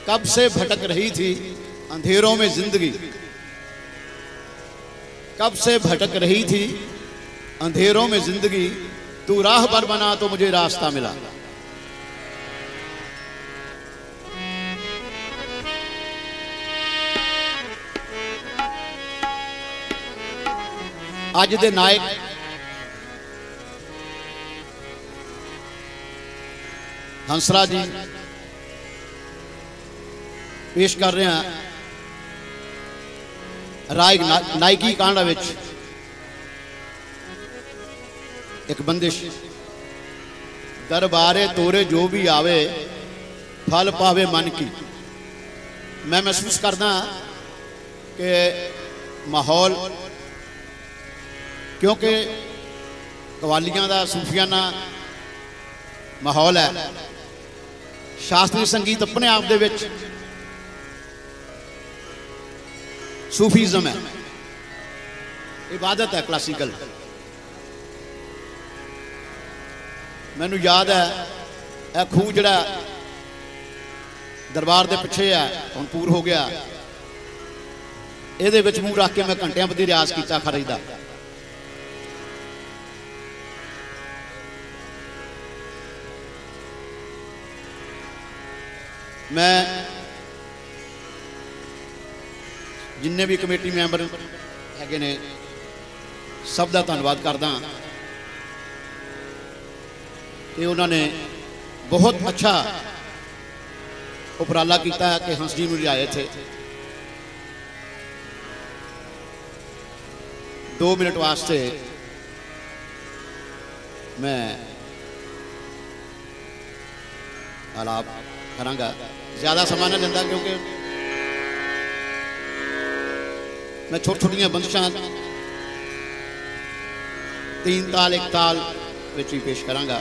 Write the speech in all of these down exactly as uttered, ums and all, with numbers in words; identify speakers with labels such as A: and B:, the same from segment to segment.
A: कब से भटक रही थी अंधेरों में जिंदगी, कब से भटक रही थी अंधेरों में जिंदगी, तू राह पर बना तो मुझे रास्ता मिला। आज दे नायक हंसराज जी पेश कर रहे हैं राय नायकी कांड विच एक बंदिश, दरबारे तोरे जो भी आवे फल पावे मन की। मैं महसूस करदा कि माहौल, क्योंकि कवालियां दा सूफियाना माहौल है, शास्त्रीय संगीत अपने आप दे विच सूफीज़म है, इबादत है क्लासिकल। मैनू याद है यह खूह जड़ा दरबार के पिछे है, हुण पूर हो गया, ये मूँह रख के मैं घंटिया बदी रियाज किया खरज का। मैं जिन्ने भी कमेटी मैंबर है ने सब का धन्यवाद करदा कि उन्होंने बहुत अच्छा उपराला किया कि हंस जी मुझे आए थे। दो मिनट वास्ते मैं आलाप करांगा, ज्यादा समय नहीं लेंदा क्योंकि मैं छोटी छोटिया बंदिशां तीन ताल एक ताल विच ही पेश करांगा।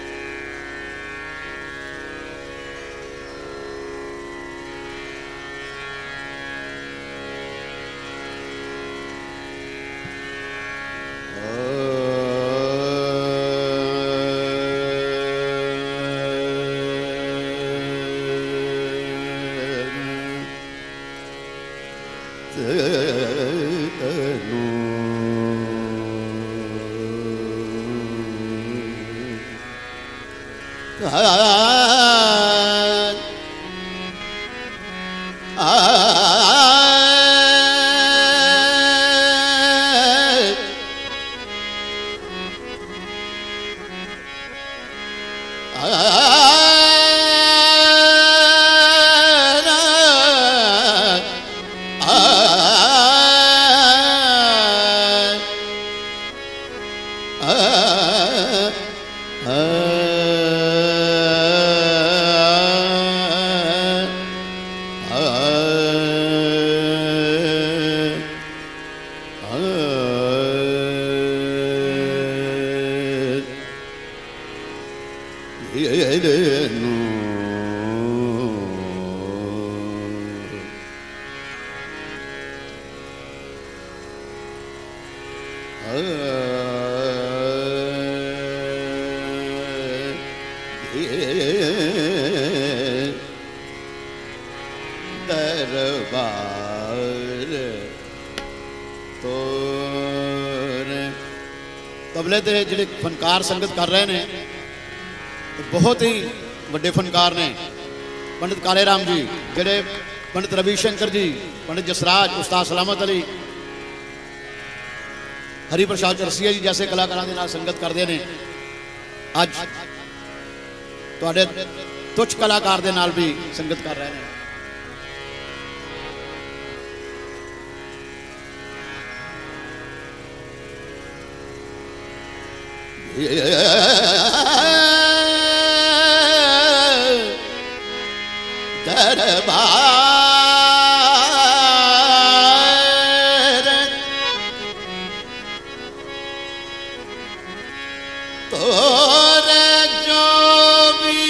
A: तबले ते जिहड़े फनकार संगत कर रहे हैं बहुत ही वड्डे फनकार ने, पंडित काले राम जी, जिहड़े पंडित रवि शंकर जी, पंडित जसराज, उस्ताद सलामत अली, हरि प्रसाद चरसिया जी जैसे कलाकारों के नाल संगत करते हैं। अज तुहाडे तुच्छ कलाकार दे नाल भी संगत कर रहे हैं। दरबार तोरे जो भी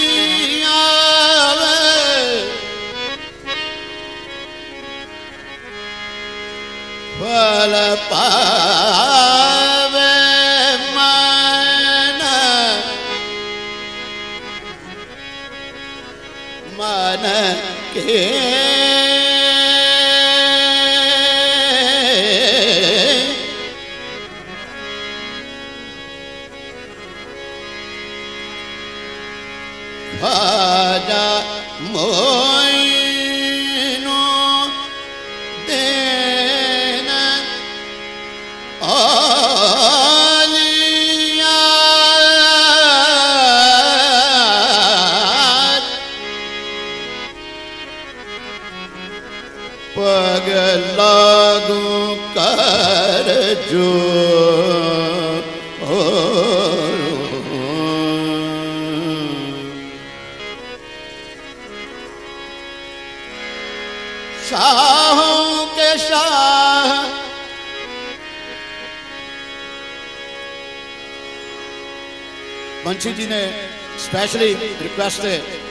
A: आवे फल पावे मन जान के खाजा मोइनो देना आलिया पग लागू कर जो शाहों के शाह बंशी जी ने स्पेशली रिक्वेस्ट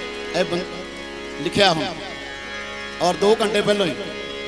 A: लिखा हूं और दो घंटे पहले ही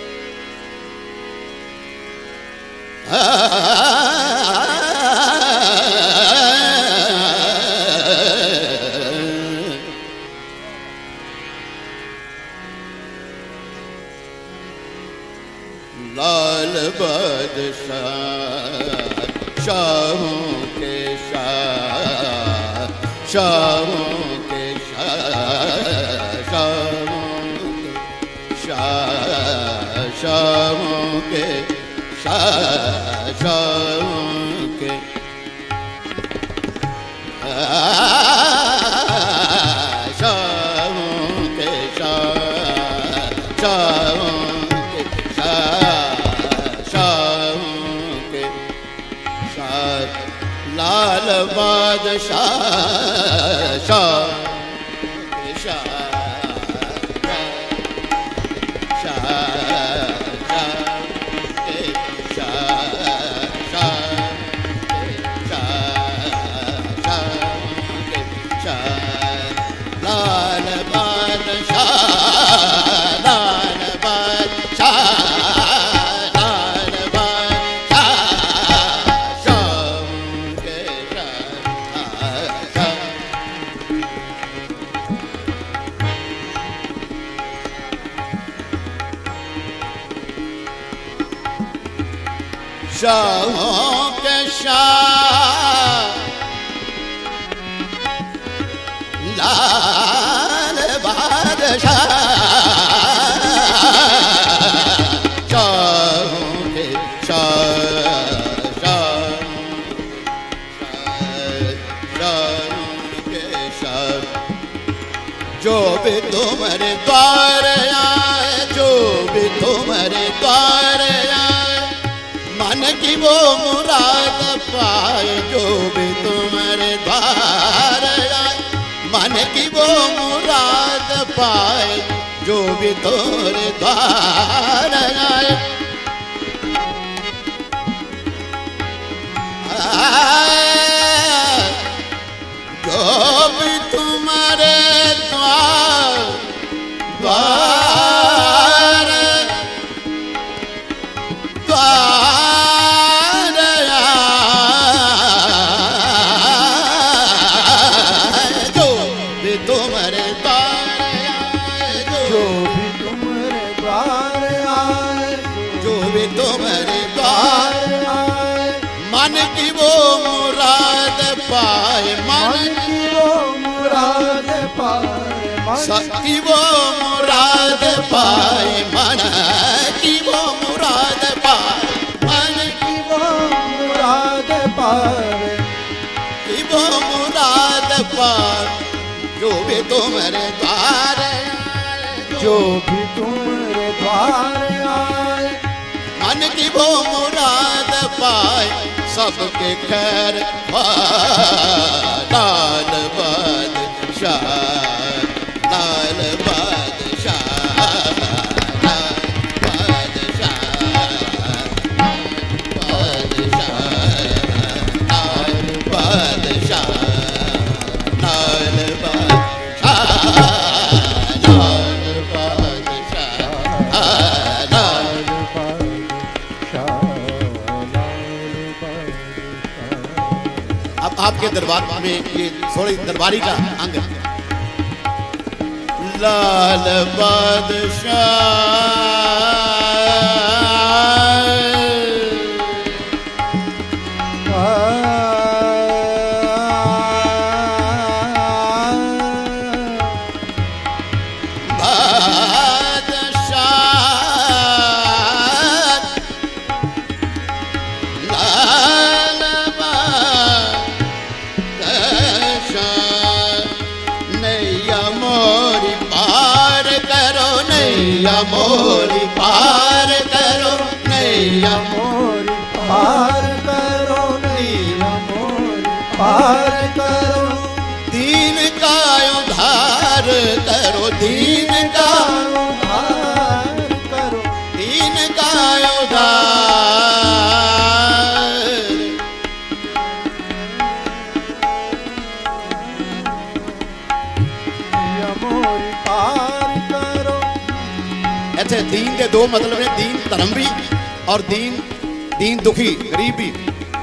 A: लाल बादशाह शाहों के शाह शाहों के शाह शाहों के शाह शाहों के शाह शाहों के शाहों के शाह शाहों लाल बादशाह शाह शाह शाह लाल बादशाह लाल बादशाह लाल शाहों के शाह लाल बादशाह शाहों के शाह शाहों के शाह जो भी तुम्हारे द्वार आए जो भी तुम्हारे द्वार आए मन की वो मुराद पाए जो भी तुम्हारे द्वार आए मन की वो मुराद पाए जो भी तुम्हारे द्वार आए जो भी तुम्हारे द्वार द्वार द्वार जो भी तुम्हारे द्वार जो भी तुम्हारे द्वार आए जो भी तुम्हारे द्वार आए मन की वो मुराद पाए मन की वो मुराद पाए मन की वो मुराद पाए मन की वो मुराद पाए मन की वो मुराद पाए की वो मुराद पाए जो भी तुम्हारे द्वार जो भी तुम्हारे द्वार आए मन की वो मुराद पाए सबके खैर लाल बादशाह लाल बादशाह लाल बादशाह लाल बादशाह लाल बादशाह लाल बादशाह लाल अब आपके दरबार में ये थोड़ी दरबारी का अंग लाल मोरी पार करो नैया
B: मोरी पार करो नैया मोरी पार करो।
A: दीन का उद्धार करो दीन का
B: उद्धार करो
A: दीन का उद्धार।
B: नैया मोरी पार करो।
A: ऐसे दीन के दो मतलब है, दीन धर्म भी और दीन दीन दुखी गरीब भी।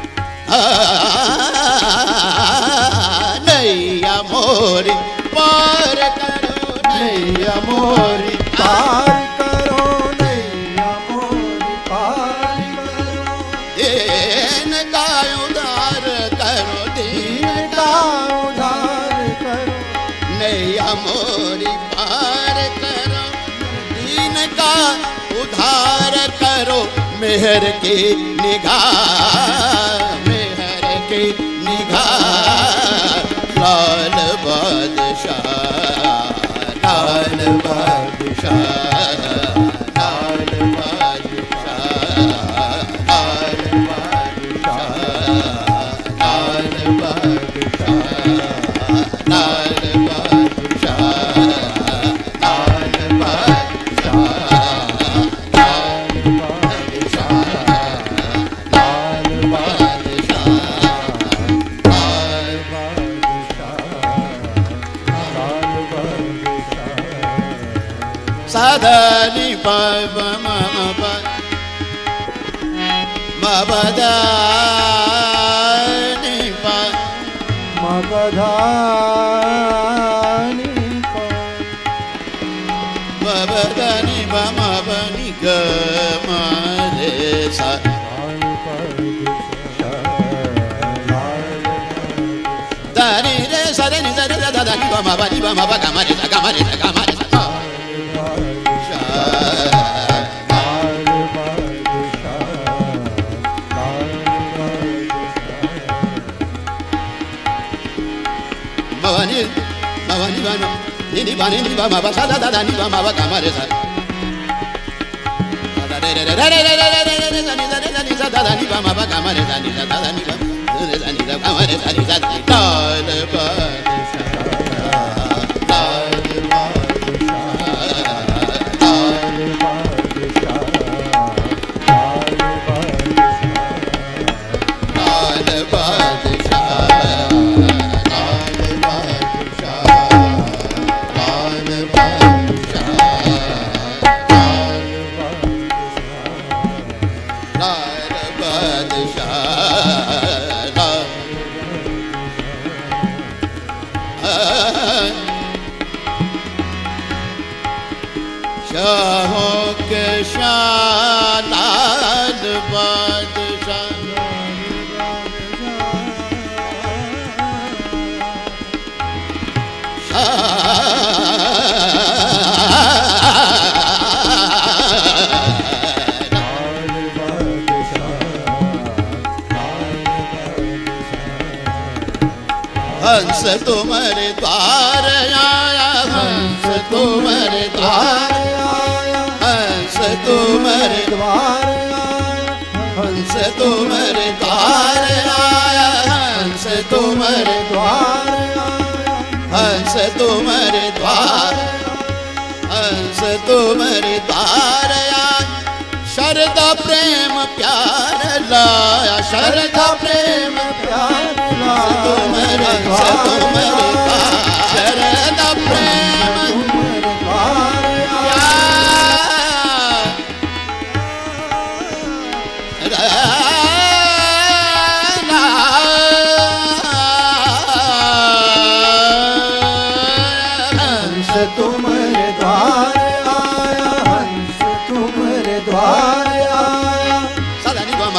A: नैया मोरी पार करो
B: नैया मोरी पार करो नैया मोरी पार करो।
A: दीन का उद्धार करो दीन का
B: उद्धार करो
A: नैया मोरी पार करो दीन का उद्धार करो। मेहर की निगाह मेहर की निगाह लाल बादशाह लाल बादशाह लाल बादशाह लाल बादशाह लाल बादशाह लाल बादशाह लाल बादशाह साधनी पाप मम पद मबदानी पद
B: मगधानी
A: मबदानी मबनी ग मरे सा दानी रे सदनी सदनी सदनी मबनी मब गमरे सा गमरे सा गमरे सा Mavani, Mavani, Nini Bani, Bama, Sada, Dani, Bama, Kamare. शाहों के शाह लाल बादशाह हंस तुम्हारे द्वार आया हंस तुम्हारे द्वार हंस तुम्हारे
B: द्वार
A: हंस तुम्हारे द्वार आया हंस तुम्हारे
B: द्वार
A: हंस तुम्हारे द्वार हंस तुम्हारे द्वार आया शरदा प्रेम प्यार लाया शरदा प्रेम
B: प्यार लाया
A: तुम्हारे तुम्हारे शरदा प्रेम
B: तुम्हारे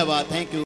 A: धन्यवाद, थैंक यू।